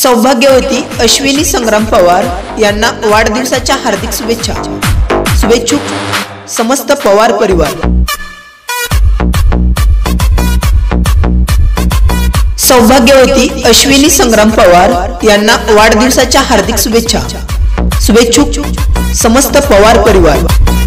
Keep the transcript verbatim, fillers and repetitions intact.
सौभाग्यवती अश्विनी संग्राम पवार यांना वाढदिवसाच्या हार्दिक शुभेच्छा। शुभेच्छुक समस्त पवार परिवार। सौभाग्यवती अश्विनी संग्राम पवार यांना वाढदिवसाच्या हार्दिक शुभेच्छा। शुभेच्छुक समस्त पवार परिवार।